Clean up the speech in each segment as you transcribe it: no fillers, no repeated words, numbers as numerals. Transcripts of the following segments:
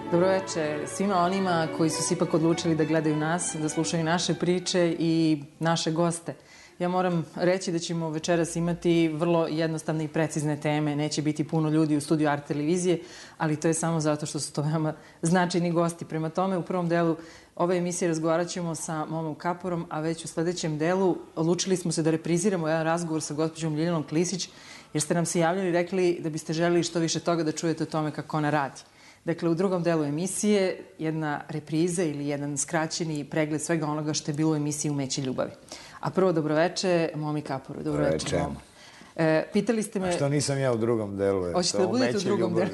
Dobroveče svima onima koji su se ipak odlučili da gledaju nas, da slušaju naše priče i naše goste. Ja moram reći da ćemo večeras imati vrlo jednostavne i precizne teme. Neće biti puno ljudi u studiju Art televizije, ali to je samo zato što su to veoma značajni gosti. Prema tome, u prvom delu ove emisije razgovarat ćemo sa Momom Kaporom, a već u sledećem delu odlučili smo se da repriziramo jedan razgovor sa gospođom Ljiljana Klisić, jer ste nam se javljali i rekli da biste želeli što više toga da čujete o tome kako ona radi. Dakle, u drugom delu emisije jedna repriza ili jedan skraćeni pregled svega onoga što je bilo u emisiji Umeće ljubavi. A prvo, dobroveče, Momi Kaporu. Dobroveče, Momo. Pitali ste me... A što nisam ja u drugom delu? Hoćete da budete u drugom delu?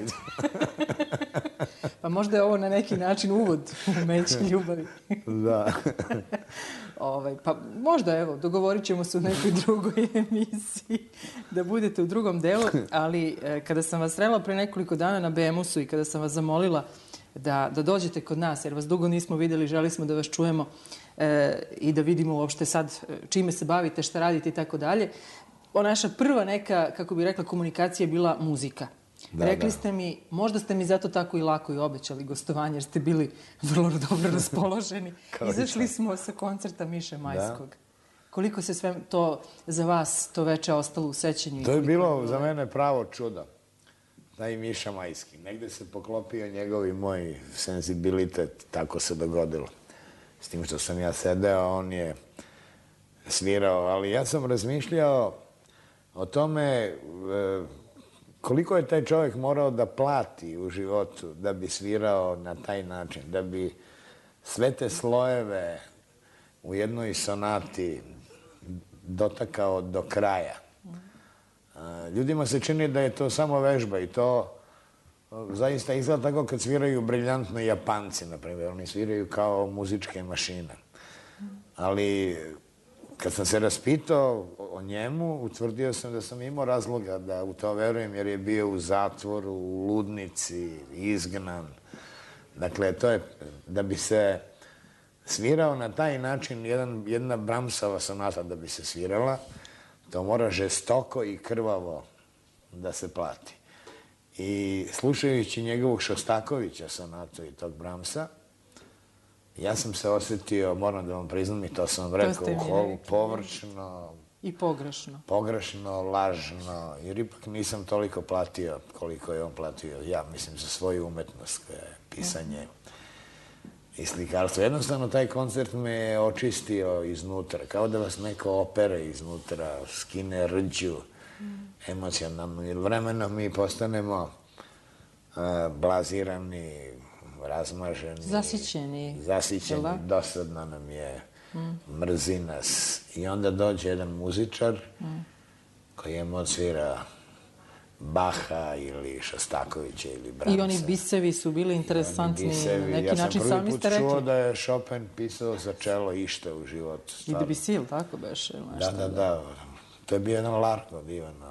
Pa možda je ovo na neki način uvod u Umeće ljubavi. Da. Pa možda, evo, dogovorit ćemo se u nekoj drugoj emisiji da budete u drugom delu, ali kada sam vas srela pre nekoliko dana na BMUS-u i kada sam vas zamolila da dođete kod nas, jer vas dugo nismo videli, želi smo da vas čujemo i da vidimo uopšte sad čime se bavite, šta radite i tako dalje. Naša prva neka, kako bih rekla, komunikacija je bila muzika. Rekli ste mi, možda ste mi zato tako i lako i obećali gostovanje, jer ste bili vrlo dobro raspoloženi. Izašli smo sa koncerta Miše Majskog. Koliko se sve to za vas to veče ostalo u sećanju? To je bilo za mene pravo čudo. Taj Miša Majski. Negde se poklopio njegov i moj senzibilitet, tako se dogodilo. S tim što sam ja sedeo, on je svirao, ali ja sam razmišljao o tome koliko je taj čovjek morao da plati u životu da bi svirao na taj način, da bi sve te slojeve u jednoj sonati dotakao do kraja. Ljudima se čini da je to samo vežba i to zaista izgleda tako kad sviraju briljantno Japanci, na primjer. Oni sviraju kao muzičke mašine. Ali kad sam se raspitao o njemu, utvrdio sam da sam imao razloga da u to verujem, jer je bio u zatvoru, u ludnici, izgnan. Dakle, to je da bi se svirao na taj način, jedna Brahmsova sonata da bi se svirala, to mora žestoko i krvavo da se plati. I slušajući njegovog Šostakovića sonatu i tog Brahmsa, ja sam se osetio, moram da vam priznam i to sam vam rekao u holu, površno. I pogrešno. Pogrešno, lažno, jer ipak nisam toliko platio koliko je on platio, ja mislim, za svoju umetnost, koja je pisanje i slikarstvo. Jednostavno, taj koncert me je očistio iznutra, kao da vas neko opere iznutra, skine rđu emocionalno, jer vremenom mi postanemo blazirani, razmaženi, zasićeni, dosadno nam je, mrzi nas. I onda dođe jedan muzičar koji je odsvira Baha ili Šostakovića ili Brahmsa. I oni bisevi su bili interesantni na neki način, sami ste rekli. Ja sam prvi put čuo da je Chopin pisao za čelo išta u životu. I Debussy, tako beše? Da. To je bio jedan larko divano.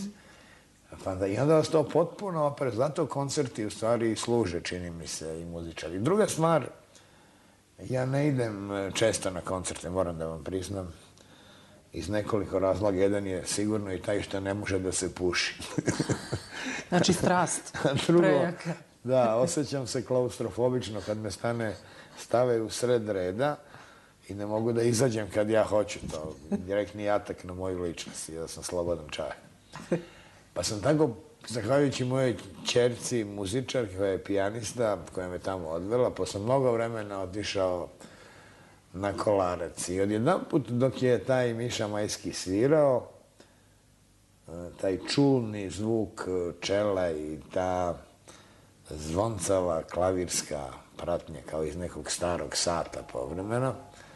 I onda vas to potpuno opere. Zato koncerti u stvari služe, čini mi se, i muzičari. Druga stvar, ja ne idem često na koncerte, moram da vam priznam, iz nekoliko razloga. Jedan je sigurno i taj što ne može da se puši. Znači strast, prejaka. Da, osjećam se klaustrofobično kad me stave u sred reda i ne mogu da izađem kad ja hoću. To direktni atak na moju ličnost i da sam slobodan čovjek. Pa sam tako, zahvaljujući mojoj ćerci muzičar, koja je pijanista, koja me tamo odvela, posle mnogo vremena otišao na Kolarac. I odjedan put dok je taj Miša Majski svirao, taj čulni zvuk čela i ta zvoncava klavirska pratnja, kao iz nekog starog sata povremeno,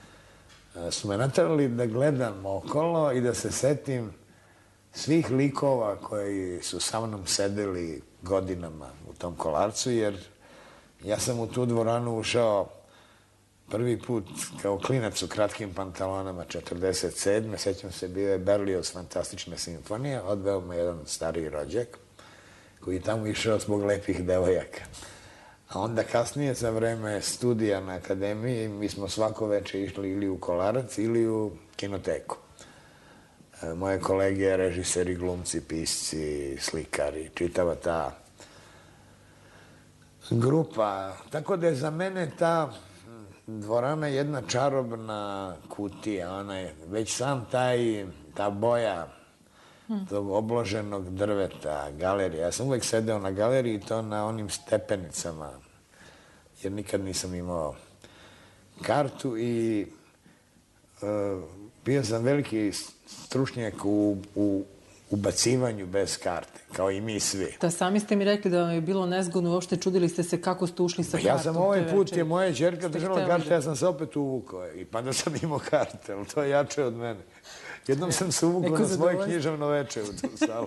su me naterali da gledam okolo i da se setim svih likova koji su sa mnom sedeli godinama u tom Kolarcu, jer ja sam u tu dvoranu ušao prvi put kao klinac u kratkim pantalonama 47. Sećam se, bio je Berlioz Fantastična simfonija, odveo me jedan stariji rođak koji je tamo išao zbog lepih devojaka. A onda kasnije, za vreme studija na akademiji, mi smo svako veče išli ili u Kolarac ili u kinoteku. Moje kolege, režiseri, glumci, pisci, slikari, čitava ta grupa. Tako da je za mene ta dvorana jedna čarobna kutija. Ona je već sam ta boja tog obloženog drveta, galerija. Ja sam uvek sedeo na galeriji i to na onim stepenicama, jer nikad nisam imao kartu i bio sam veliki stručnjak u ubacivanju bez karte, kao i mi svi. Da, sami ste mi rekli da vam je bilo nezgodno, uopšte čudili ste se kako ste ušli sa kartom. Ja sam ovaj put, je moja ćerka držala karte, ja sam se opet uvukao i pa da sam imao karte, ali to je jače od mene. Jednom sam se uvukao na svoje književno veče u tu salu.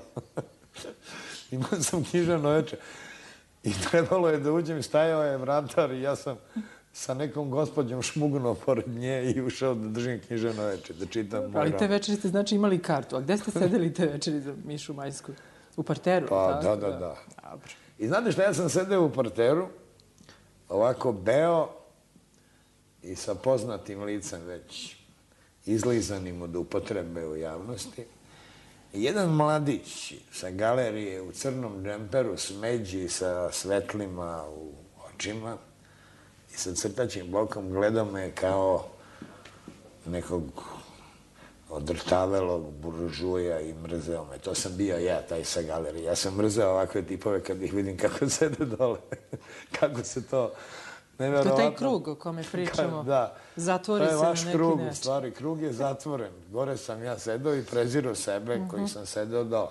Imao sam književno veče i trebalo je da uđem, stajao je vratar i ja sam sa nekom gospođom šmugnuo pored nje i ušao da držim književno veče, da čitam moj roman. Ali te večeri ste znači imali kartu, a gde ste sedeli te večeri za Mišu Majsku? U parteru? Pa da. I znate šta, ja sam sedeo u parteru, ovako beo i sa poznatim licem već izlizanim od upotrebe u javnosti. I jedan mladić sa galerije u crnom džemperu, smeđi sa svetlima u očima i sa crtačim blokom gledao me kao nekog odrtavelog buržuja i mrzeo me. To sam bio ja, taj sa galerije. Ja sam mrzeo ovakve tipove kad ih vidim kako sede dole. Kako se to neverovatno... To je taj krug o kome pričamo. Da. Zatvori se na neki način. To je vaš krug, u stvari. Krug je zatvoren. Gore sam ja sedeo i prezirao sebe koji sam sedeo dole.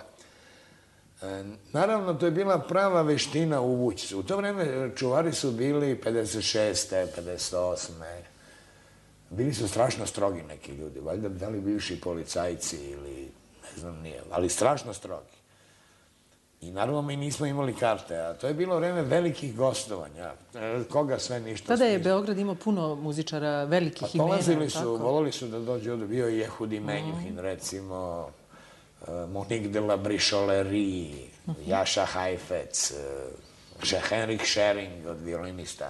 Naravno, to je bila prava veština uvući se. U to vreme čuvari su bili 56. 58. Bili su strašno strogi neki ljudi. Valjda da li bivši policajci ili ne znam nije, ali strašno strogi. I naravno mi nismo imali karte, a to je bilo vreme velikih gostovanja. Koga sve ništa. Tada je Beograd imao puno muzičara, velikih imena. Dolazili su, volili su da dođu ovde. Bio je Jehudi Menjuhin, recimo, Monique de la Bricholerie, Jaša Hajfec, Henrik Schering od violinista,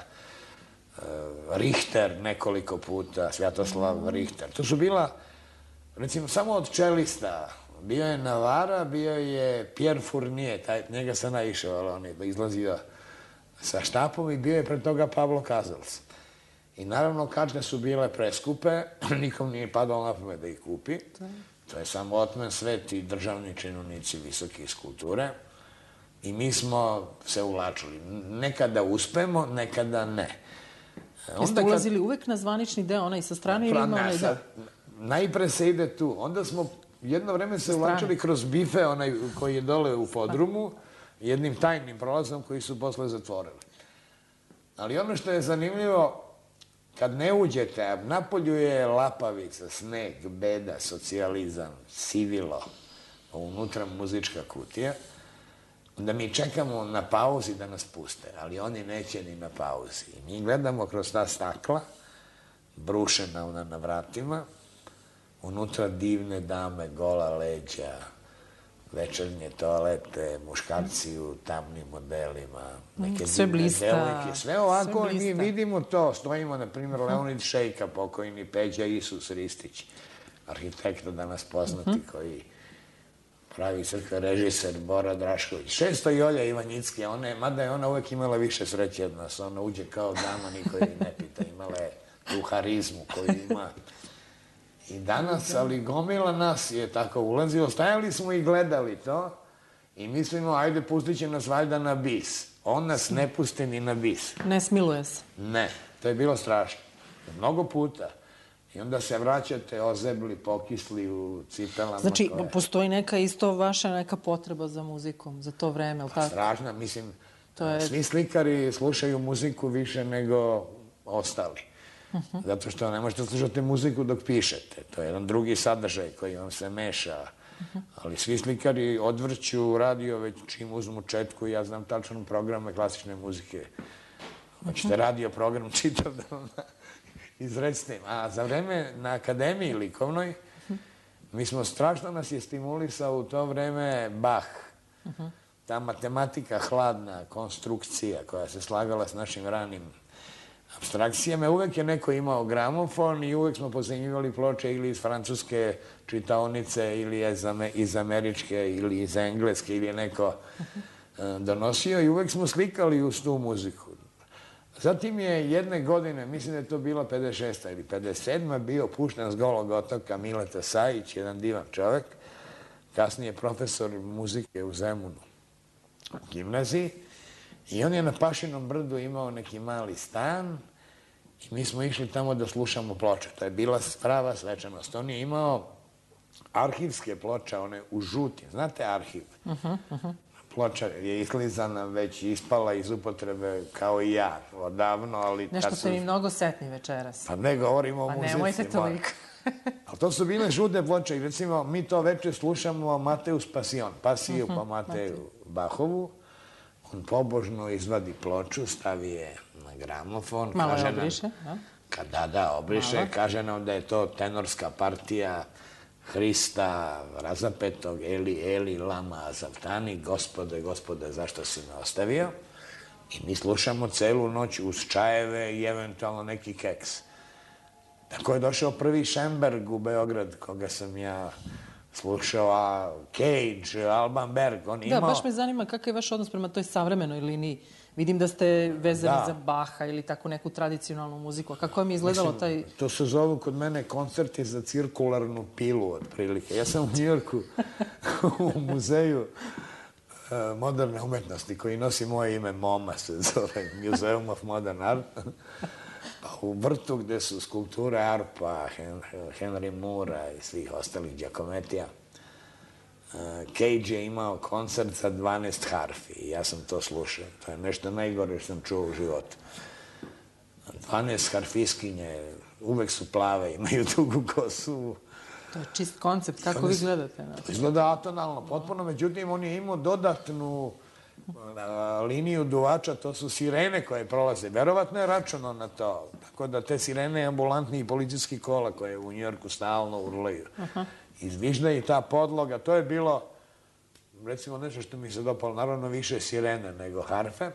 Richter nekoliko puta, Svjatoslav Richter. To su bila, recimo, samo od čelista. Bio je Navara, bio je Pierre Fournier, njega sam naišao, ali on je izlazio sa štapom i bio je pred toga Pablo Casals. I naravno, karte su bile preskupe, nikom nije padalo na pamet da ih kupi. To je samo otmen svet i državni činovnici visoki iz kulture. I mi smo se uvlačili. Nekada uspemo, nekada ne. Jeste ulazili uvek na zvanični deo, onaj sa strane ili ima onaj deo? Najpre se ide tu. Onda smo jedno vreme se uvlačili kroz bife, onaj koji je dole u podrumu, jednim tajnim prolazom koji su posle zatvorili. Ali ono što je zanimljivo, kad ne uđete, a napolju je lapavica, sneg, beda, socijalizam, sivilo, a unutra muzička kutija, onda mi čekamo na pauzi da nas puste, ali oni neće ni na pauzi. I mi gledamo kroz ta stakla, brušena ona na vratima, unutra divne dame, gola leđa, večernje toalete, muškarci u tamnim modelima, neke divne devojke, sve ovako i mi vidimo to. Stojimo, na primjer, Leonid Šejka, pokojni Peđa Isus Ristić, arhitekta danas poznati koji pravi crkve, režiser Bora Drašković. Šesto i Olja Ivanjicki, mada je ona uvek imala više sreće od nas, ona uđe kao dama, niko je ne pita, imala je tu harizmu koju ima i danas, ali gomila nas je tako ulazilo, stajali smo i gledali to i mislimo, ajde, pustit će nas valjda na bis. On nas ne pusti ni na bis. Ne smiluje se. Ne, to je bilo strašno. Mnogo puta. I onda se vraćate ozebli, pokisli u cipelama. Znači, postoji neka isto vaša neka potreba za muzikom, za to vreme, ili tako? Strašna, mislim, svi slikari slušaju muziku više nego ostali. Zato što ne možete slušati muziku dok pišete. To je jedan drugi sadržaj koji vam se meša. Ali svi slikari odvrću radio već čim uzmu četku. Ja znam tačno programe klasične muzike. Hoćete radio program čitav da vam izrecnem. A za vreme na akademiji likovnoj mi smo strašno nas je stimulisao u to vreme Bach. Ta matematika hladna, konstrukcija koja se slagala s našim ranim apstrakcijama. Uvek je neko imao gramofon i uvek smo pozajmljivali ploče ili iz francuske čitaonice ili iz američke ili iz engleske ili je neko donosio i uvek smo slikali uz tu muziku. Zatim je jedne godine, mislim da je to bila 56. ili 57. bio pušten s Golog otoka Mileta Sajić, jedan divan čovek, kasnije profesor muzike u Zemunu gimnaziji, i on je na Pašinom brdu imao neki mali stan i mi smo išli tamo da slušamo ploče. To je bila prava svečanost. On je imao arhivske ploče, one u žutim. Znate arhiv? Ploča je izlizana, već ispala iz upotrebe kao i ja, odavno, ali... Nešto ste mi mnogo setni večeras. Pa ne govorimo o muzici. Pa nemojte toliko. Ali to su bile žute ploče i recimo mi to večer slušamo Mateus Passion, Pasiju po Mateju Bahovu. On pobožno izvadi ploču, stavi je na gramofon. Malo je obriše, da? Da, obriše. Kaže nam da je to tenorska partija Hrista razapetog, Eli, Eli, lama azavtani, gospode, zašto si me ostavio? I mi slušamo celu noć uz čajeve i eventualno neki keks. Tako je došao prvi Šemberg u Beograd, koga sam ja slušao, a Cage, Alban Berg, on imao... Da, baš me zanima kakav je vaš odnos prema toj savremenoj liniji. Vidim da ste vezani za Baha ili tako neku tradicionalnu muziku. A kako vam je izgledalo taj... To se zovu kod mene koncerti za cirkularnu pilu, otprilike. Ja sam u Njujorku u muzeju moderne umetnosti koji nosi moje ime, MoMA se zove, Museum of Modern Art. Pa u vrtu gde su skulpture Arpa, Henry Moora i svih ostalih Giacomettija, Cage je imao koncert sa 12 harfi i ja sam to slušao. To je nešto najgore što sam čuo u životu. 12 harfiskinje, uvek su plave, imaju dugu kosu. To je čist koncept, kako vi gledate na to? Izgleda atonalno, potpuno, međutim on je imao dodatnu liniju duvača, to su sirene koje prolaze. Verovatno je računao na to. Tako da te sirene ambulantni i policijski kola koje u Njujorku stalno urlaju. Izvižda i ta podloga, to je bilo, recimo, nešto što mi se dopalo, naravno više sirene nego harfe.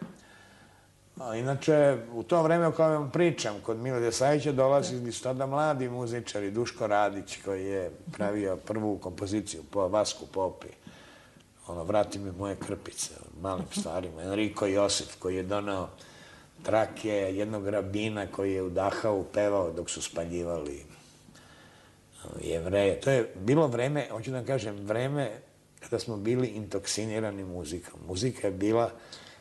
A inače, u to vreme o kojem vam pričam, kod Mileta Sajića dolazili su tada mladi muzičari, Duško Radić, koji je pravio prvu kompoziciju po Vasku Popi, Vrati mi moje krpice, malim stvarima, Enrico Josif, koji je donao trake jednog rabina koji je udahao, pevao dok su spaljivali Jevreje. To je bilo vreme, hoću da vam kažem, vreme kada smo bili intoksinirani muzikom. Muzika je bila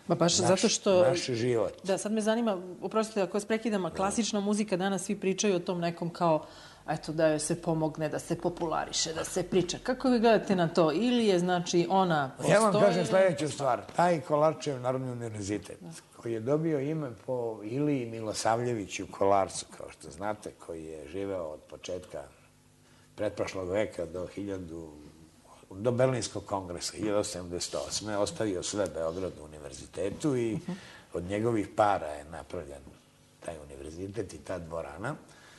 naš život. Da, sad me zanima, oprostite, ako vas prekidam, a klasična muzika, danas svi pričaju o tom nekom kao, eto, da joj se pomogne, da se populariše, da se priča. Kako vi gledate na to? Ili je, znači, ona postoji... Ja vam kažem sledeću stvar. Taj Kolarčev Narodni univerzitet, koji je dobio ime po Iliji Milosavljeviću Kolarcu, kao što znate, koji je živeo od početka pretprošlog veka do Berlinskog kongresa, 1878. Ostavio sve Beogradu univerzitetu i od njegovih para je napravljen taj univerzitet i ta dvorana.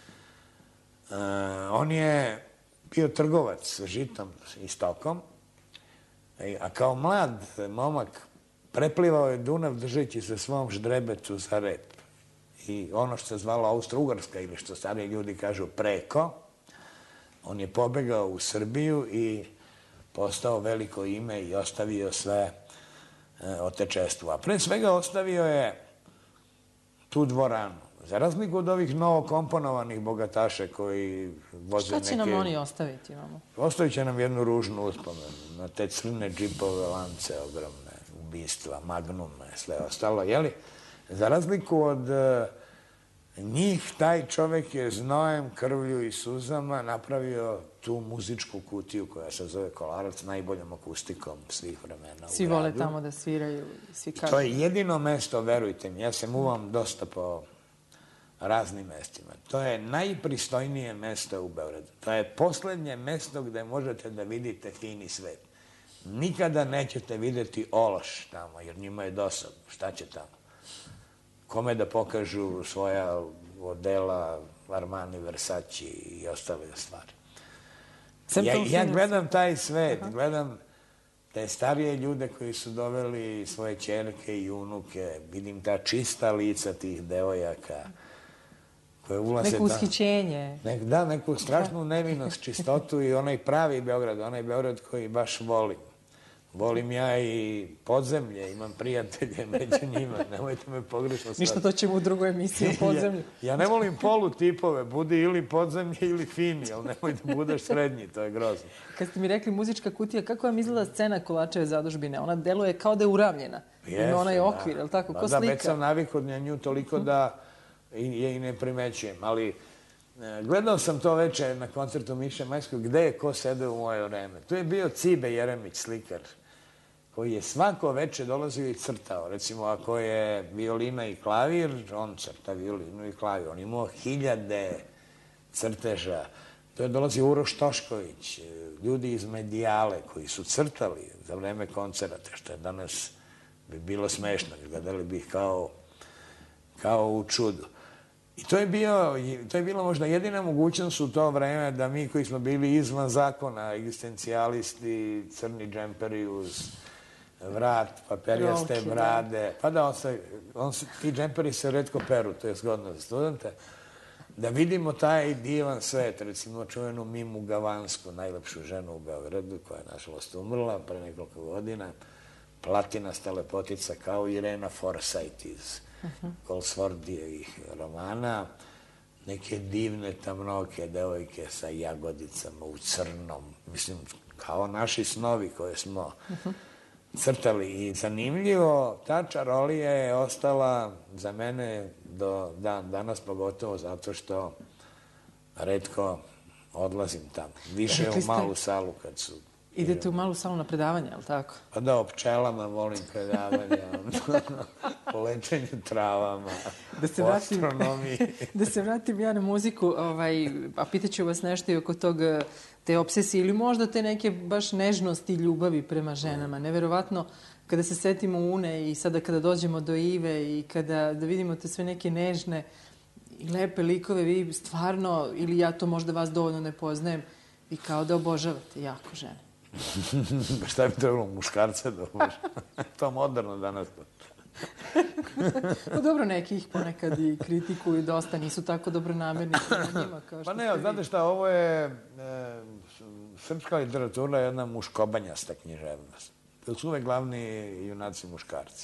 On je bio trgovac sa žitom i stokom, a kao mlad momak preplivao je Dunav držeći se svom ždrebecu za rep. I ono što se zvalo Austro-Ugarska ili što stariji ljudi kažu preko, on je pobegao u Srbiju i postao veliko ime i ostavio sve otečestvu. A pre svega ostavio je tu dvoranu. Za razliku od ovih novokomponovanih bogataša koji voze neke... Šta će nam oni ostaviti? Ostavit će nam jednu ružnu uspomenu na te crne džipove, lance ogromne, ubistva, magnume, sve ostalo. Jeli? Za razliku od njih, taj čovek je znojem, krvlju i suzama napravio tu muzičku kutiju koja se zove Kolarac, najboljom akustikom svih vremena u gradu. Svi vole tamo da sviraju, svi kažu. To je jedino mesto, verujte mi, ja se muvam dosta po raznim mestima. To je najpristojnije mesto u Beogradu. To je poslednje mesto gde možete da vidite fini svet. Nikada nećete videti ološ tamo, jer njima je dosadno. Šta će tamo? Kome da pokažu svoja odela, Armani, Versace i ostale stvari. Ja gledam taj svet, gledam te starije ljude koji su doveli svoje ćerke i unuke, vidim ta čista lica tih devojaka koje ulaze... Neko ushićenje. Da, neku strašnu nevinost, čistotu i onaj pravi Beograd, onaj Beograd koji baš volim. Volim ja i podzemlje, imam prijatelje među njima, nemojte me pogrešno shvatiti. Ništa, to ćemo u drugoj emisiji o podzemlju. Ja ne volim polutipove, budi ili podzemlje ili fini, ali nemoj da budeš srednji, to je grozno. Kad ste mi rekli muzička kutija, kako vam izgleda scena Kovačeve zadužbine? Ona deluje kao da je uravljena. Ima onaj okvir, je li tako? Ko slika? Da, već sam navikao na nju toliko da je i ne primećujem, ali gledao sam to veče na koncertu Miše Majskog, gde je ko sede u moje vreme. Tu je bio Cibe Jeremić, slikar, koji je svako veče dolazio i crtao. Recimo, ako je violina i klavir, on crta violinu i klavir. On imao 1000 crteža. To je dolazio Uroš Tošković, ljudi iz Medijale koji su crtali za vreme koncerata, što je danas bi bilo smešno. Gledali bi ih kao u čudu. I to je bila možda jedina mogućnost u to vreme da mi koji smo bili izvan zakona, egzistencijalisti, crni džemperi uz vrat, paperjaste brade, pa da, ti džemperi se redko peru, to je zgodno za studente, da vidimo taj divan svet, recimo čuvenu Mimu Gavansku, najlepšu ženu u Beogradu, koja je nažalost umrla pre nekoliko godina, platinasta lepotica kao Irena Forsythe iz Goldsworthyjevih romana, neke divne tamnoke devojke sa jagodicama u crnom, mislim, kao naši snovi koje smo crtali. I zanimljivo, ta čarolija je ostala za mene do danas, pogotovo zato što retko odlazim tamo. Više u malu salu kad su... Idete u malu salu na predavanje, je li tako? Pa da, o pčelama volim predavanja, o lečenju travama, o astronomiji. Da se vratim ja na muziku, a pitaću vas nešto i oko te obsesije ili možda te neke baš nežnosti i ljubavi prema ženama. Neverovatno, kada se setimo Une i sada kada dođemo do Ive i kada da vidimo te sve neke nežne i lepe likove, vi stvarno, ili ja to možda vas dovoljno ne poznajem, vi kao da obožavate jako žene. Šta bi trebalo muškarce da obožava? To je moderno danas. Pa dobro, neki ih ponekad i kritikuju dosta, nisu tako dobronamerni prema njima kao što Pa ne, znate šta, ovo je srpska literatura je jedna muškobanjasta književnost. To su uvek glavni junaci muškarci.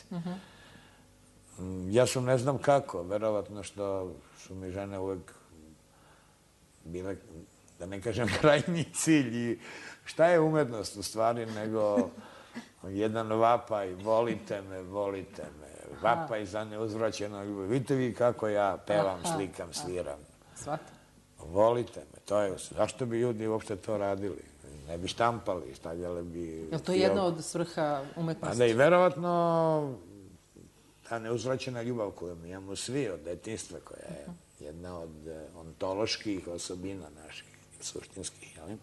Ja sam ne znam kako, verovatno što su mi žene uvek bile, da ne kažem, krajnji cilj. I šta je umetnost u stvari nego jedan vapaj, volite me, vapaj za neuzvraćeno ljubav. Vidite vi kako ja pevam, slikam, sviram. Svatam. Volite me, to je, zašto bi ljudi uopšte to radili? Ne bi štampali, stavljali bi... Je li to jedna od svrha umetnosti? Pa da i verovatno ta neuzvraćena ljubav koju mi imamo svi od detinjstva, koja je jedna od ontoloških osobina naših, suštinskih, jel?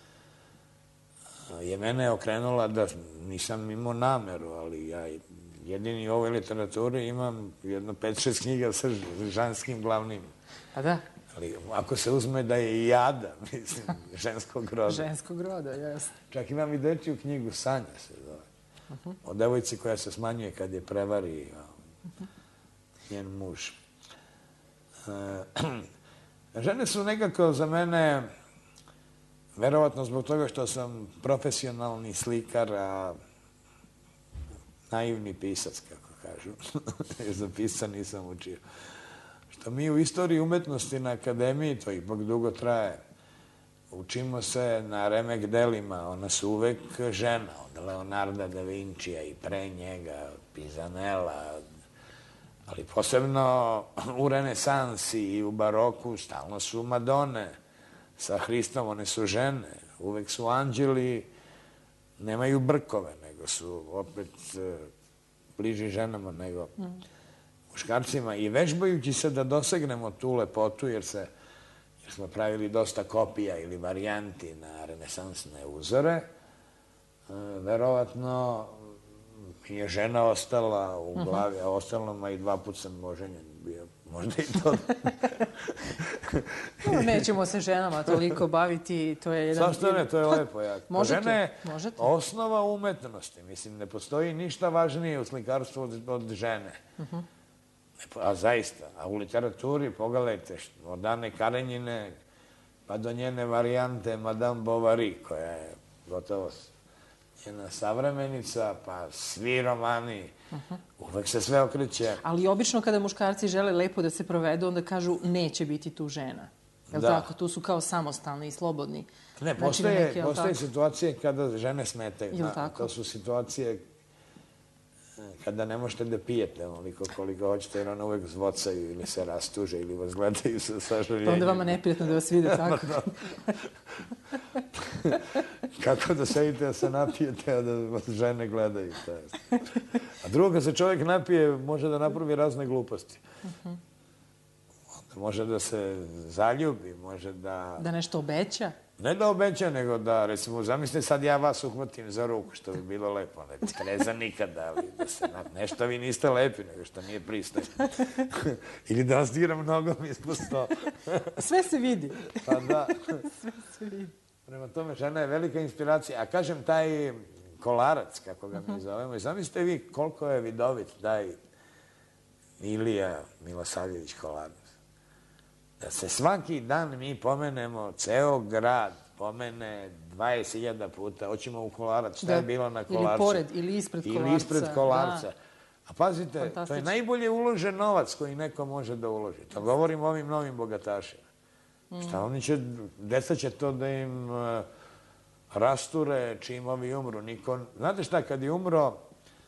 Je mene okrenula da nisam imao nameru, ali ja jedini u ovoj literaturi imam jedno 5-6 knjiga sa ženskim glavnim. Pa da. Ali ako se uzme da je i Jada, mislim, ženskog roda. Ženskog roda, jasno. Čak imam i dečiju knjigu Sanja se zove. O devojci koja se smanjuje kad je prevari njen muž. Žene su nekako za mene, verovatno zbog toga što sam profesionalni slikar, a naivni pisac, kako kažu, jer za pisca nisam učio. Što mi u istoriji umetnosti na akademiji, to ipak dugo traje, učimo se na remek delima, ona su uvek žena, od Leonarda da Vincija i pre njega, od Pizanella, ali posebno u renesansi i u baroku stalno su Madone sa Hristom, one su žene, uvek su anđeli, nemaju brkove, nego su opet bliži ženama nego muškarcima. I vežbajući se da dosegnemo tu lepotu, jer smo pravili dosta kopija ili varijanti na renesansne uzore, verovatno mi je žena ostala u glavi, a ostalo ma i 2 puta sam oženjen bio. Možda i to. Nećemo se ženama toliko baviti, to je jedan... Zašto ne, to je lepo. Možete. Žena je osnova umetnosti. Mislim, ne postoji ništa važnije u slikarstvu od žene. A zaista, a u literaturi, pogledajte, od Ane Karenjine pa do njene varijante Madame Bovary, koja je gotovo jedna savremenica, pa svi romani, uvek se sve okreće. Ali obično kada muškarci žele lepo da se provedu, onda kažu neće biti tu žena. Je li tako? Tu su kao samostalni i slobodni. Ne, postoje situacije kada žene smetaju. To su situacije kada ne možete da pijete onoliko koliko hoćete, jer one uvek zvocaju ili se rastuže ili vas gledaju sa sažaljenjem. Pa onda vama neprijatno da vas vide tako. Kako da sedite da se napijete, a da vas žene gledaju. A drugo, kad se čovjek napije, može da napravi razne gluposti. Onda može da se zaljubi, može da... Da nešto obeća? Ne da obeća, nego da, recimo, zamislite sad ja vas uhvatim za ruku, što bi bilo lepo. Ne treza nikada, ali da se nešto vi niste lepi, nego što nije pristojno. Ili da vas diram nogom ispod stola. Sve se vidi. Pa da. Sve se vidi. Prema tome, žena je velika inspiracija. A kažem, taj Kolarac, kako ga mi zovemo, i zamislite vi koliko je vidovit taj Ilija Milosavljević Kolarac. Da se svaki dan mi pomenemo, ceo grad pomene 20.000 puta, hoćemo u Kolarac, šta je bilo na Kolarcu. Ili pored, ili ispred Kolarca. Ili ispred Kolarca. A pazite, to je najbolje uložen novac koji neko može da uloži. To govorim o ovim novim bogatašima. Šta oni će, deca će to da im rasture čim ovi umru. Znate šta, kad je umro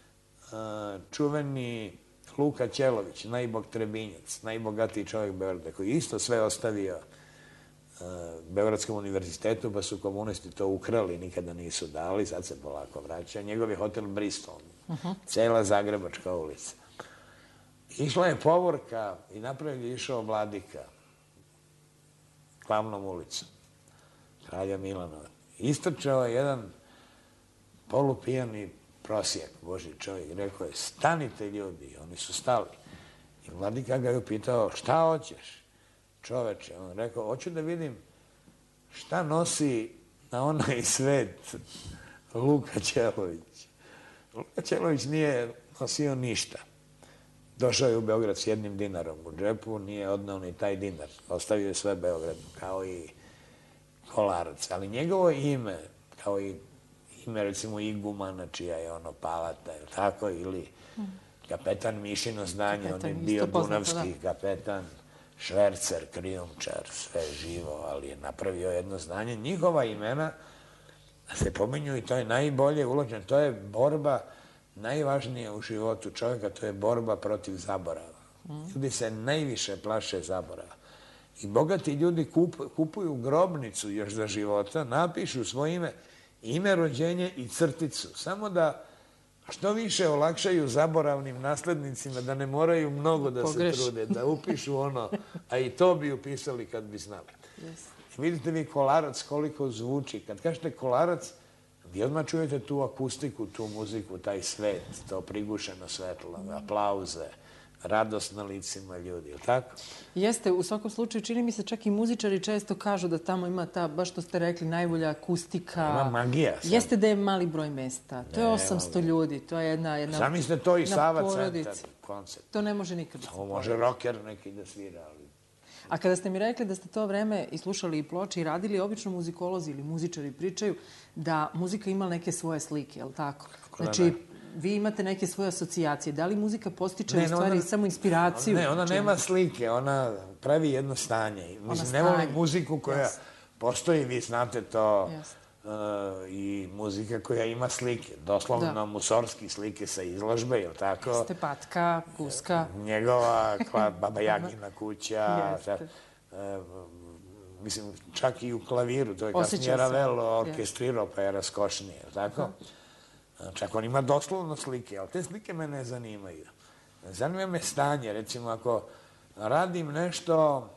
čuveni Luka Ćelović, najbogtrebinjac, najbogatiji čovjek Beograda, koji isto sve ostavio Beogradskom univerzitetu, pa su komunisti to ukrali, nikada nisu dali, sad se polako vraća. Njegov je hotel Bristol, cela Zagrebačka ulica. Išla je povorka i napravljen je išao Vladika, glavnom ulicom, kralja Milanova. Istrčao je jedan polupijani prosjak, Božji čovjek, rekao je, stanite ljudi, oni su stali. I Vladika ga je upitao, šta hoćeš, čoveče? On rekao, hoću da vidim šta nosi na onaj svet Luka Ćelović. Luka Ćelović nije nosio ništa. Došao je u Beograd s 1 dinarom u džepu, nije odnao ni taj dinar. Ostavio je sve Beograd, kao i Kolarac. Ali njegovo ime, kao i ime, recimo, igumana, čija je ono Palata, tako, ili kapetan Mišino zdanje, on je bio dunavski kapetan, švercer, krijumčar, sve živo, ali je napravio jedno zdanje. Njihova imena se pominju i to je najbolje uloženo. To je borba najvažnija u životu čovjeka, to je borba protiv zaborava. Ljudi se najviše plaše zaborava. I bogati ljudi kupuju grobnicu još za života, napišu svoje ime rođenja i crticu. Samo da što više olakšaju zaboravnim naslednicima, da ne moraju mnogo da se trude, da upišu ono, a i to bi upisali kad bi znali. Vidite vi Kolarac koliko zvuči. Kad kažete Kolarac, vi odmah čujete tu akustiku, tu muziku, taj svet, to prigušeno svetlo, aplauze, radost na licima ljudi, ili tako? Jeste, u svakom slučaju, čini mi se čak i muzičari često kažu da tamo ima ta, baš što ste rekli, najbolja akustika. Ima magija. Jeste da je mali broj mesta. To je 800 ljudi, to je jedna zamislite to i Sava centar, koncert. To ne može nikad da se pojavi. Može rocker neki da svira, ali... A kada ste mi rekli da ste to vreme i slušali i ploče i radili, obično muzikolozi ili muzičari pričaju da muzika ima neke svoje slike, je li tako? Znači, vi imate neke svoje asocijacije. Da li muzika postiče u stvari samo inspiraciju? Ne, ona nema slike, ona pravi jedno stanje. Mislim, ne volim muziku koja postoji, vi znate to, i muzika koja ima slike. Doslovno Musorski slike sa izložbe, je li tako? Jeste Patka, Guska. Njegova Baba Jagina kuća. Mislim, čak i u klaviru, to je kasnije Ravel orkestrirao, pa je raskošnije, je li tako? Čak on ima doslovno slike, ali te slike me ne zanimaju. Zanima me stanje, recimo ako radim nešto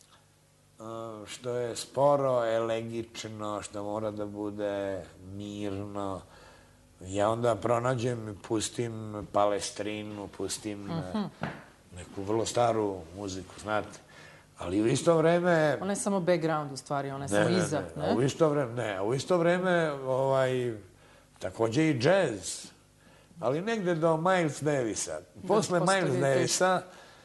što je sporo, elegično, što mora da bude mirno, ja onda pronađem, pustim Palestrinu, pustim neku vrlo staru muziku, znate. Ali u isto vreme... Ona je samo background u stvari, ona je samo iza, ne? U isto vreme, takođe i džez, ali negde do Miles Davisa. Posle Miles Davisa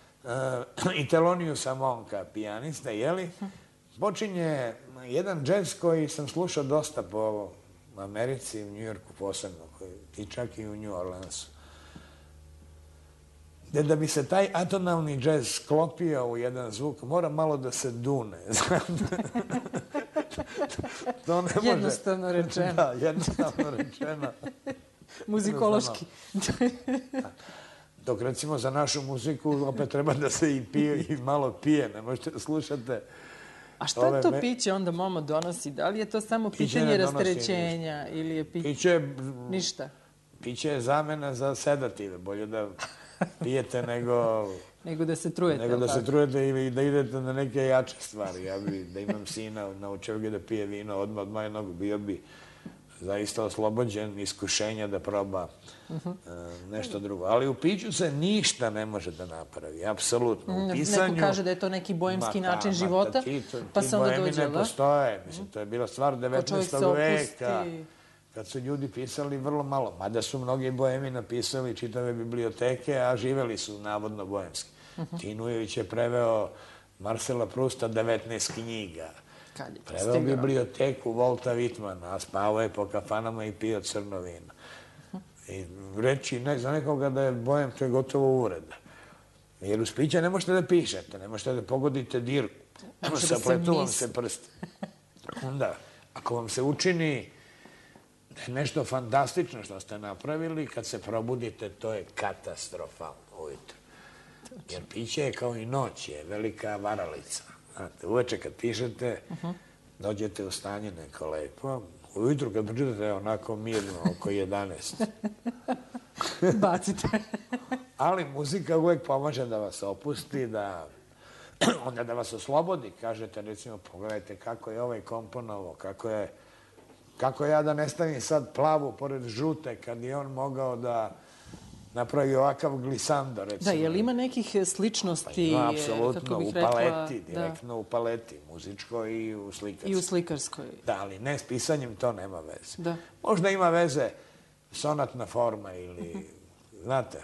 i Theloniousa Monka, pijanista, jeli, počinje jedan džez koji sam slušao dosta po u Americi i u Njujorku posebno, i čak i u New Orleansu. Da bi se taj atonalni džez sklopio u jedan zvuk, mora malo da se dune. To ne može. Jednostavno rečeno. Da, jednostavno rečeno. Muzikološki. Dok recimo za našu muziku opet treba da se i pije i malo pije, ne možete da slušate. A šta to piće onda Momo donosi? Da li je to samo pitanje rasterećenja ili je piće... Ništa? Piće je zamena za sedative, bolje da pijete nego... Nego da se trujete. Nego da se trujete ili da idete na neke jače stvari. Ja bi, da imam sina, naučio ga da pije vino odmah jednog, bio bi zaista oslobođen iskušenja da proba nešto drugo. Ali u piću se ništa ne može da napravi, apsolutno. U pisanju... Neko kaže da je to neki bojemski način života, pa se onda dođe, da? Ti bojemi ne postoje. Mislim, to je bila stvar 19. veka. Kad su ljudi pisali vrlo malo, mada su mnogi bojemi napisali čitave biblioteke, a živeli su navodno bojemski. Tinujević je preveo Marcela Prusta 19 knjiga. Preveo biblioteku Volta Whitmana, a spavao je po kafanama i pio crno vino. I reći za nekoga da je bojem, to je gotovo uvreda. Jer uz piće ne možete da pišete, ne možete da pogodite dirku. Sapletu vam se prsti. Onda, ako vam se učini nešto fantastično što ste napravili, kad se probudite, to je katastrofalno ujutro. Jer piće je kao i noć, je velika varalica. Znate, uveče kad pišete, dođete u stanje neko lepo. Ujutru kad pročitate, onako mirno, oko 11. Bacite. Ali muzika uvek pomaže da vas opusti, onda da vas oslobodi. Kažete, recimo, pogledajte kako je ovaj komponovao, kako ja da ne stavim sad plavu pored žute, kad je on mogao da napravi ovakav glisando, recimo. Da, je li ima nekih sličnosti, ima, apsolutno, u paleti, direktno u paleti, muzičkoj i u slikarskoj. I u slikarskoj. Da, ali ne, s pisanjem to nema veze. Da. Možda ima veze sonatna forma ili, znate,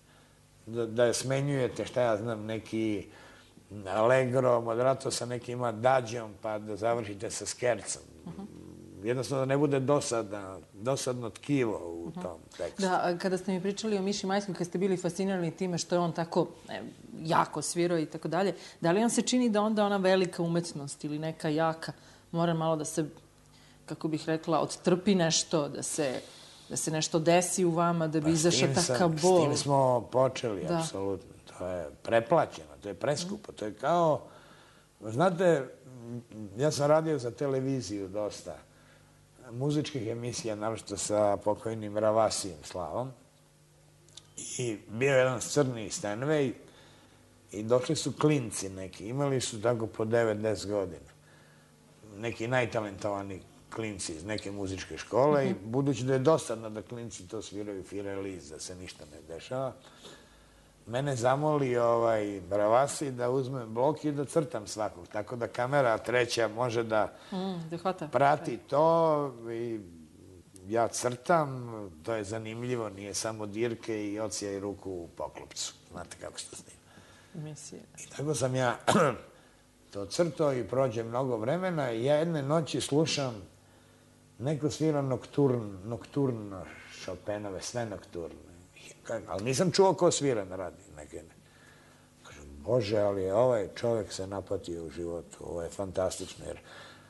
da je smenjujete, šta ja znam, neki allegro, moderato sa nekim adagijom, pa da završite sa skercom. Jednostavno da ne bude dosadno tkivo u tom tekstu. Da, kada ste mi pričali o Miši Majskom, kada ste bili fascinirani time što je on tako jako svirao i tako dalje, da li on se čini da onda ona velika umetnost ili neka jaka mora malo da se, kako bih rekla, odtrpi nešto, da se nešto desi u vama, da bi izašao takav bol? S tim smo počeli, apsolutno. To je preplaćeno, to je preskupo, to je kao... Znate, ja sam radio za televiziju dosta, muzičkih emisija, naročito sa pokojnim Ravasijem Slavom. I bio je jedan crni Stanway i došli su klinci neki, imali su tako po 9-10 godina. Neki najtalentovaniji klinci iz neke muzičke škole i budući da je dosadno da klinci to sviraju fireliz, da se ništa ne dešava, mene zamoli Ravasi da uzmem blok i da crtam svakog. Tako da kamera treća može da prati to i ja crtam. To je zanimljivo, nije samo dirke i ocijaj ruku u poklopcu. Znate kako se to snima. I tako sam ja to crtao i prođe mnogo vremena i ja jedne noći slušam neko svira nokturno Chopinove, sve nokturne. Ali nisam čuo ko svira na radiju. Kažem, Bože, ali ovaj čovjek se napatio u životu. Ovo je fantastično. Jer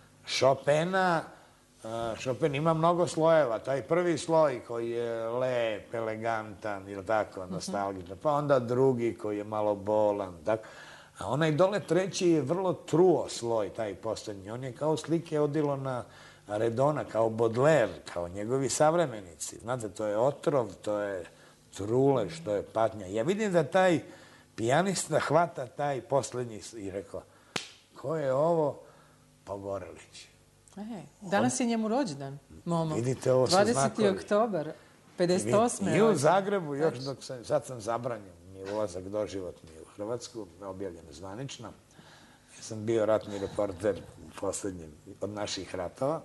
Chopin ima mnogo slojeva. Taj prvi sloj koji je lep, elegantan, ili tako, nostalgičan. Pa onda drugi koji je malo bolan. A onaj dole treći je vrlo truo sloj, taj poslednji. On je kao slike Odilona Redona, kao Baudelaire, kao njegovi savremenici. Znate, to je otrov, to je trulež, to je patnja. Ja vidim da taj pijanista hvata taj poslednji i rekao, ko je ovo? Pogorelić. Danas je njemu rođendan, Momo. Vidite, ovo su znakovi. 20. oktobar, 58. I u Zagrebu, još dok sad sam zabranjen, mi je ulazak doživotni u Hrvatsku, objavljeno zvanično. Ja sam bio ratni reporter u poslednjem od naših ratova.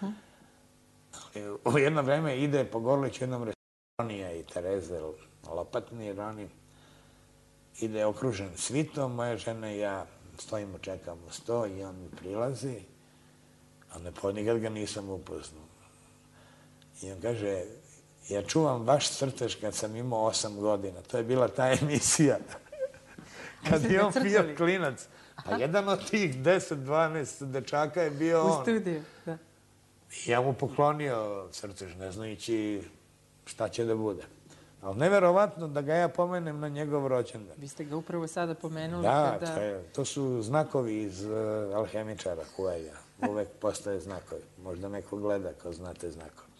U jedno vreme ide Pogorelić u jednom Ronija i Tereze Lopatni, Roni ide okružen svitom, moja žena i ja stojimo, čekamo sto i on mi prilazi, a ne nikad ga nisam upoznao. I on kaže, ja čuvam vaš crtež kad sam imao 8 godina. To je bila ta emisija. Kad je on bio klinac. Pa jedan od tih 10-12 dečaka je bio on. U studiju, da. I ja mu poklonio crtež, ne znajući šta će da bude. Ali neverovatno da ga ja pomenem na njegov rođendan. Vi ste ga upravo sada pomenuli. Da, to su znakovi iz Alhemičara Huveja. Uvek postoje znakovi. Možda neko gleda ko znate znakove.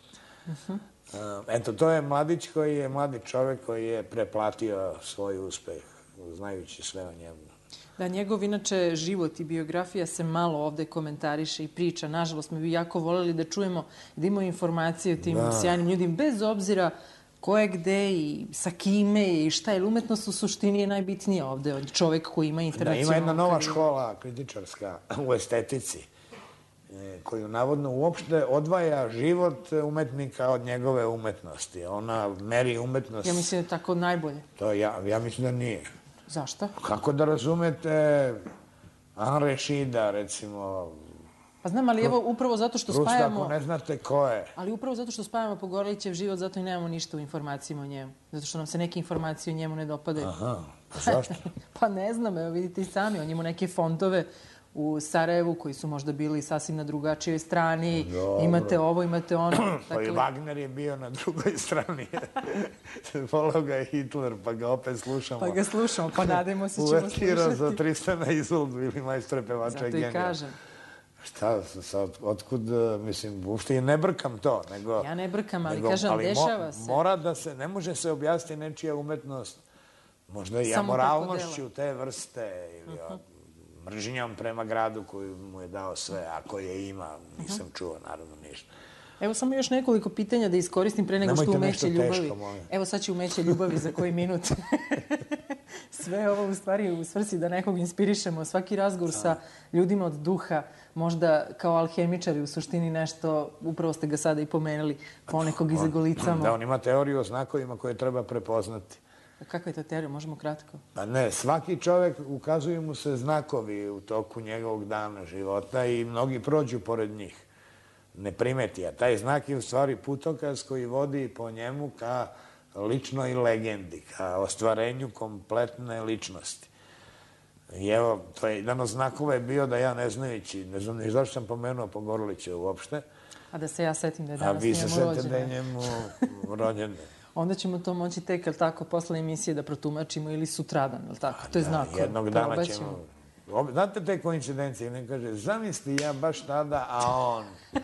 Eto, to je mladić koji je mladi čovek koji je preplatio svoj uspeh, znajući sve o njemu. Da, njegov inače život i biografija se malo ovde komentariše i priča. Nažalost, mi bi jako voljeli da čujemo, da imamo informacije o tim sjajnim ljudima, bez obzira ko je gde i sa kime i šta je. Umetnost u suštini je najbitnija ovde od čoveka koji ima internacionalnu karijeru. Ima jedna nova škola kritičarska u estetici, koju navodno uopšte odvaja život umetnika od njegove umetnosti. Ona meri umetnost... Ja mislim da je tako najbolje. Ja mislim da nije. Zašto? Kako da razumete Anre Šida, recimo... Pa znam, ali evo, upravo zato što spajamo... Ako ne znate ko je. Ali upravo zato što spajamo Pogorelićev život, zato i nemamo ništa u informacijama o njemu. Zato što nam se neke informacije o njemu ne dopadaju. Aha, pa zašto? Pa ne znam, evo vidite i sami, on ima neke fondove u Sarajevu koji su možda bili sasvim na drugačijoj strani. Dobro. Imate ovo, imate ono. Pa i Wagner je bio na drugoj strani. Volao ga je Hitler, pa ga opet slušamo. Pa ga slušamo, pa nadajmo se ćemo slušati. Uvetira za Tristana Izoldu ili majstore pevača i genija. Zato i kažem. Šta, sad, otkud, mislim, uopšte i ne brkam to, nego... Ja ne brkam, ali kažem, dešava se. Mora da se, ne može se objasniti nečija umetnost, možda i amoralnošću te vrste, ili mržnjom prema gradu koju mu je dao sve, ako je ima, nisam čuo, naravno, ništa. Evo samo još nekoliko pitanja da iskoristim pre nego što umeće ljubavi. Teško, molim. Evo sad će umeće ljubavi za koji minut. Sve ovo u stvari u svrsi da nekog inspirišemo. Svaki razgovor sa ljudima od duha, možda kao alhemičari u suštini nešto, upravo ste ga sada i pomenuli, ponekog izagolicamo. Da, on ima teoriju o znakovima koje treba prepoznati. A kakva je to teorija? Možemo kratko? Pa ne, svaki čovek, ukazuju mu se znakovi u toku njegovog dana života i mnogi prođu pored njih. Ne primeti, a taj znak je u stvari putokaz koji vodi po njemu ka ličnoj legendi, ka ostvarenju kompletne ličnosti. I evo, to je jedan od znakova je bio da ja ne znajući, ne znam ni zašto sam pomenuo Pogorelića uopšte. A da se ja setim da je danas njemu rođendan. A vi se setite da je njemu rođendan. Onda ćemo to moći tek, ali tako, posle emisije da protumačimo ili sutradan, ali tako? To je znak. Jednog dana ćemo... Znate te koincidencije? Ne kaže, zamisli ja baš tada, a on...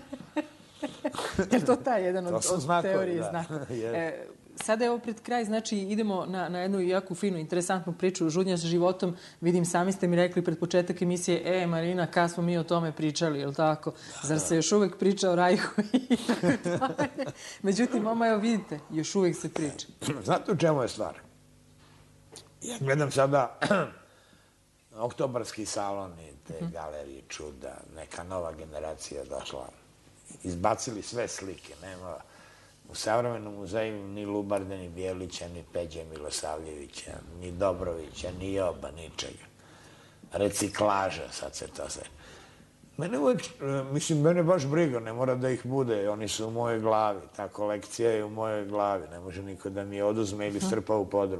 Je to taj jedan od teorije znaka? Sada je ovo pred kraj, znači idemo na jednu jako finu, interesantnu priču Žudnja sa životom. Vidim, sami ste mi rekli pred početak emisije, Marina, kad smo mi o tome pričali, je li tako? Zar se još uvek priča o Rajhu i tako dalje? Međutim, mama, evo vidite, još uvek se priča. Znate u čemu je stvar? Ja gledam sada oktobarski salon i te galerije čuda, neka nova generacija došla. Izbacili sve slike, nema u Savremenom muzeju ni Lubarde, ni Bjelića, ni Peđe Milosavljevića, ni Dobrovića, ni Joba, ničega. Reciklaža, sad se to sve. Mene uvek, mislim, mene baš briga, ne mora da ih bude, oni su u mojoj glavi, ta kolekcija je u mojoj glavi, ne može niko da mi je oduzme ili strpa u podrum.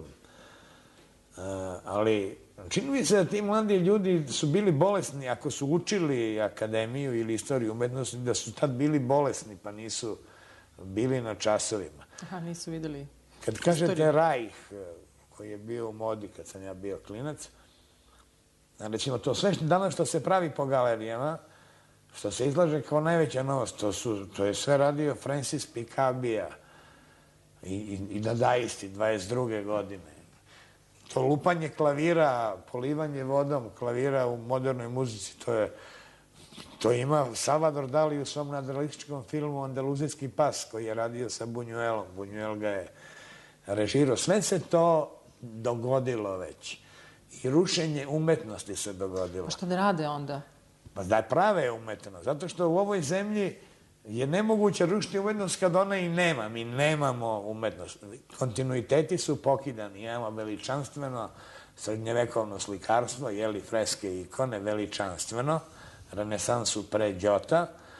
Ali čini mi se da ti mladi ljudi su bili bolesni ako su učili akademiju ili istoriju umetnosti, da su tad bili bolesni pa nisu bili na časovima. Aha, nisu videli. Kad kažete Rajh, koji je bio u modi kad sam ja bio klinac, recimo to sve danas što se pravi po galerijama, što se izlaže kao najveća novost, to je sve radio Francis Picabia i dadaisti 22. godine. To lupanje klavira, polivanje vodom klavira u modernoj muzici, to ima Salvador Dali u svom nadrealističkom filmu Andaluzijski pas, koji je radio sa Buñuelom. Buñuel ga je režirao. Sve se to dogodilo već. I rušenje umetnosti se dogodilo. A što da rade onda? Pa da prave umetnost. Zato što u ovoj zemlji je nemoguće rušiti umetnost kad ona i nema. Mi nemamo umetnost. Kontinuiteti su pokidani. Imamo veličanstveno srednjevekovno slikarstvo, freske i ikone, veličanstveno, renesansu pre Đota,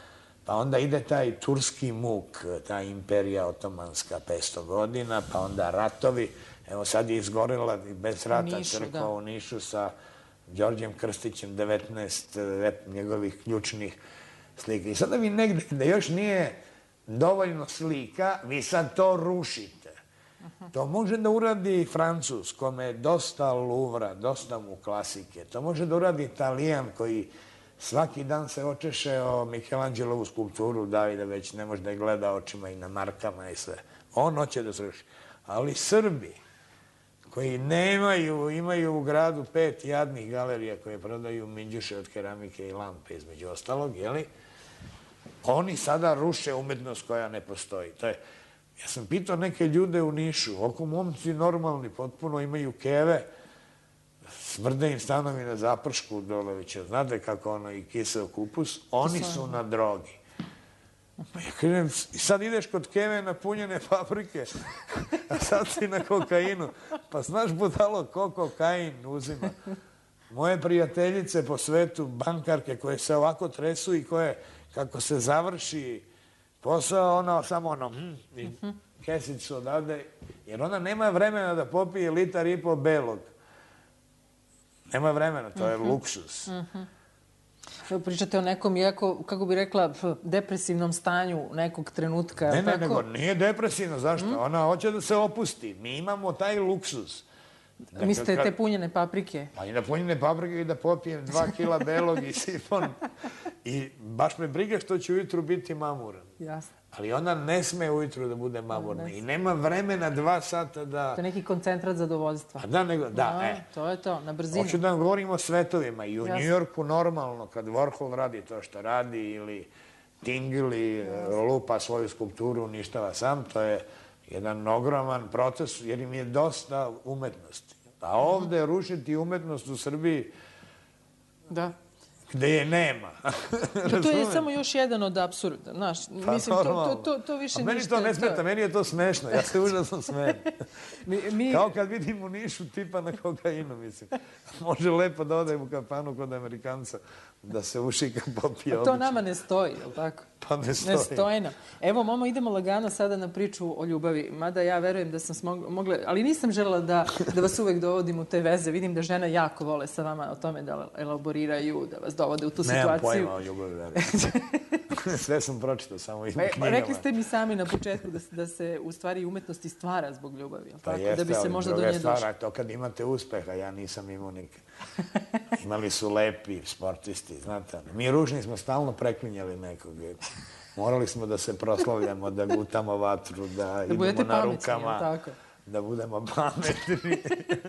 Pa onda ide taj turski muk, ta imperija otomanska 500 godina, pa onda ratovi. Evo sad je izgorela bez rata crkva u Nišu sa Đorđem Krstićem, 19 njegovih ključnih slika. I sada vi negde, da još nije dovoljno slika, vi sad to rušite. To može da uradi Francuz, kome je dosta Luvra, dosta mu klasike. To može da uradi Italijan koji svaki dan se očeše o Michelangelovu skulpturu Davida, već ne može da je gleda očima i na markama i sve. On hoće da sruši. Ali Srbi, koji imaju u gradu 5 jadnih galerija koje prodaju minđuše od keramike i lampe, između ostalog, jeli? Oni sada ruše umetnost koja ne postoji. Ja sam pitao neke ljude u Nišu, oko momci normalni, potpuno imaju keve, smrde im stanovi na zapršku Dolovića, znate kako ono i kiseo kupus, oni su na drogi. Pa ja kažem, i sad ideš kod keve na punjene paprike, a sad si na kokainu. Pa znaš, budalo, ko kokain uzima. Moje prijateljice po svetu, bankarke koje se ovako tresu i koje, kako se završi posao, ona samo i kesicu odavde, jer ona nema vremena da popije 1,5 litara belog. Nema vremena, to je luksuz. Pričate o nekom, iako, kako bi rekla, depresivnom stanju nekog trenutka. Ne, nego nije depresivno, zašto? Ona hoće da se opusti. Mi imamo taj luksuz. Mislite te punjene paprike? Pa i na punjene paprike i da popijem 2 kila belog i sifon. I baš me briga što će ujutru biti mamuran. Jasno. Ali ona ne sme ujutru da bude mamurna. I nema vremena 2 sata da... To je neki koncentrat zadovoljstva. A da, nego, da, To je to, na brzinu. Hoću da vam govorim o svetovima. I u Njujorku normalno, kad Warhol radi to što radi, ili Tingley lupa svoju skulpturu, uništava sam, to je jedan ogroman proces, jer im je dosta umetnosti. A ovde rušiti umetnost u Srbiji... Da. Gde je nema. To je samo još jedan od apsurda, znaš. Mislim, to više ništa... Meni to ne smeta, meni je to smešno. Ja se užasno smejem. Kao kad vidim u Nišu tipa na kokainu, mislim. Može lepo da ode u kafanu kod Amerikanca, da se ušika, popije obično. To nama ne stoji, je li tako? Pa ne stoji. Ne stoji nam. Evo, mama, idemo lagano sada na priču o ljubavi. Mada ja verujem da sam mogla... Ali nisam želela da vas uvek dovodim u te veze. Vidim da žene jako vole sa vama o tome da elaboriraju, da vas dovode u tu situaciju. Nemam pojma o ljubavi, verujem. Sve sam pročitao, samo ima knjigama. Rekli ste mi sami na početku da se u stvari umetnost i stvara zbog ljubavi, je li tako? Da bi se možda do nje došlo. To kad imate uspeha, ja nisam imao nikad. Imali su lepi sportisti, znate. Mi ružni smo stalno preklinjali nekog. Morali smo da se proslavljamo, da gutamo vatru, da idemo na rukama, da budemo pametni.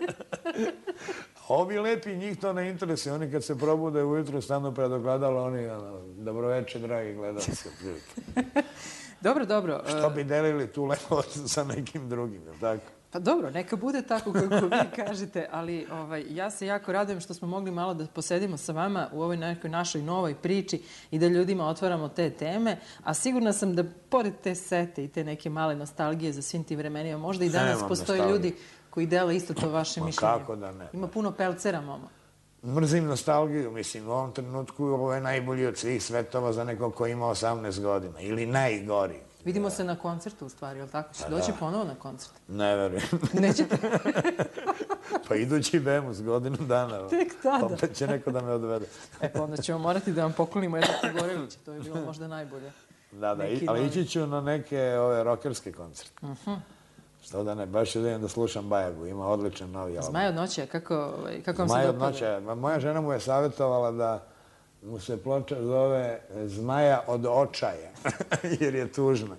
Ovi lepi, njih to ne interesuje. Oni kad se probude ujutru, stanu pred ogledalo, oni, dobroveče, dragi gledalci. Dobro. Što bi delili tu lepotu sa nekim drugim, je li tako? Pa dobro, neka bude tako kako vi kažete, ali ja se jako radujem što smo mogli malo da posedimo sa vama u ovoj nekoj našoj novoj priči i da ljudima otvaramo te teme, a sigurna sam da pored te sete i te neke male nostalgije za svim tim vremenima, možda i danas postoje ljudi koji dele isto to vaše mišljenje. Kako da ne? Ima puno pelcera, mama. Mrzim nostalgiju, mislim, u ovom trenutku ovo je najbolji od svih svetova za nekog ko ima 18 godina, ili najgori. Vidimo se na koncertu, u stvari, je li tako? Će doći ponovo na koncert? Ne verujem. Nećete? Pa idući Bemus, godinu dana. Tek tada. Opet će neko da me odvede. Pa onda ćemo morati da vam poklonimo jednog Tagorelića. To je bilo možda najbolje. Da, ali ići ću na neke rokerske koncerte. Što da ne, baš idem da slušam Bajagu. Ima odličan novi album. Zmaj od noći, kako vam se dopada? Zmaj od noći, moja žena mu je savjetovala da mu se ploča zove Zmaja od očaja, jer je tužna.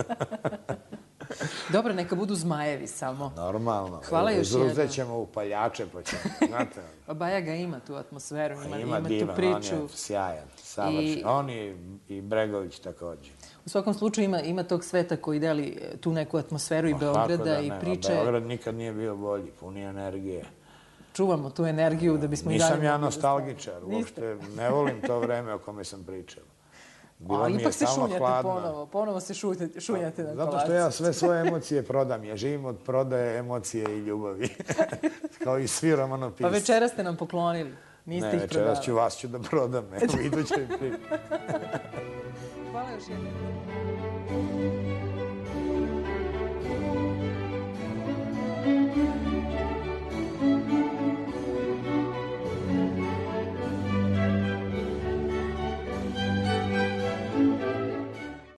Dobro, neka budu zmajevi samo. Normalno. Hvala još jednom. Uzet ćemo upaljače, pa ćemo, znate. Bajaga ima tu atmosferu, ima divan, tu priču. on je sjajan, savršen. On i Bregović također. U svakom slučaju ima tog sveta koji deli tu neku atmosferu i Beograda i priče. Beograd nikad nije bio bolji, puni energije. Čuvamo tu energiju da bismo i dalje... Nisam ja nostalgičar, uopšte ne volim to vreme o kome sam pričao. A ipak se šunjate ponovo se šunjate na kolaciju. Zato što ja sve svoje emocije prodam. Ja živim od prodaje emocije i ljubavi. Kao i svi romanopisci. Pa večeras ste nam poklonili. Niste ih prodavali. Ne, večeras vas ću da prodam. Evo, iduće priče. Hvala još još jednom.